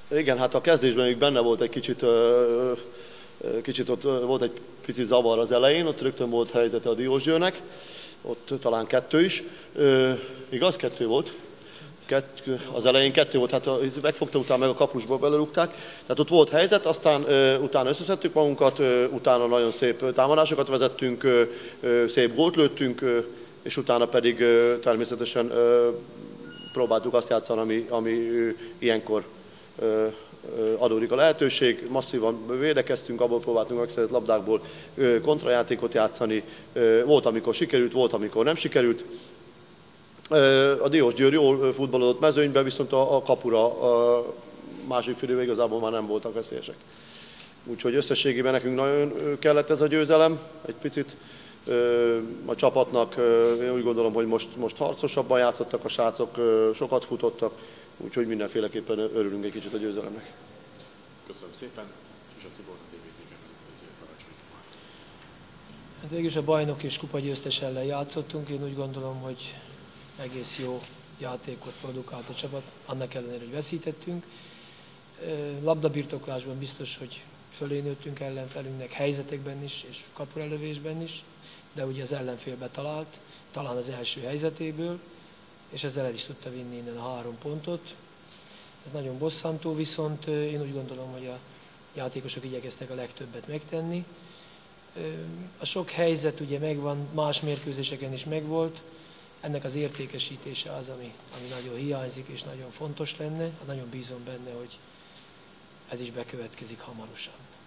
Igen, hát a kezdésben még benne volt egy kicsit ott volt egy pici zavar az elején, ott rögtön volt helyzete a Diósgyőrnek, ott talán 2 is. Igaz? 2 volt? Az elején 2 volt, hát megfogta, utána meg a kapusból belerúgták. Tehát ott volt helyzet, aztán utána összeszedtük magunkat, utána nagyon szép támadásokat vezettünk, szép gólt lőttünk, és utána pedig természetesen próbáltuk azt játszani, ami ilyenkor adódik a lehetőség. Masszívan védekeztünk, abból próbáltunk megszerzett labdákból kontrajátékot játszani. Volt, amikor sikerült, volt, amikor nem sikerült. A Diósgyőr jól futballozott mezőnyben, viszont a kapura a másik félidőben igazából már nem voltak veszélyesek. Úgyhogy összességében nekünk nagyon kellett ez a győzelem. Egy picit a csapatnak, én úgy gondolom, hogy most harcosabban játszottak a srácok, sokat futottak, úgyhogy mindenféleképpen örülünk egy kicsit a győzelemnek. Köszönöm szépen, és a Tibor a TVT-ben parancsoljuk. Hát végülis a bajnok és kupagyőztes ellen játszottunk, én úgy gondolom, hogy egész jó játékot produkált a csapat, annak ellenére, hogy veszítettünk. Labdabirtoklásban biztos, hogy fölé nőttünk ellenfelünknek helyzetekben is, és kapuralövésben is, de ugye az ellenfél betalált, talán az első helyzetéből, és ezzel el is tudta vinni innen a 3 pontot. Ez nagyon bosszantó, viszont én úgy gondolom, hogy a játékosok igyekeztek a legtöbbet megtenni. A sok helyzet ugye megvan, más mérkőzéseken is megvolt, ennek az értékesítése az, ami nagyon hiányzik és nagyon fontos lenne. Nagyon bízom benne, hogy ez is bekövetkezik hamarosan.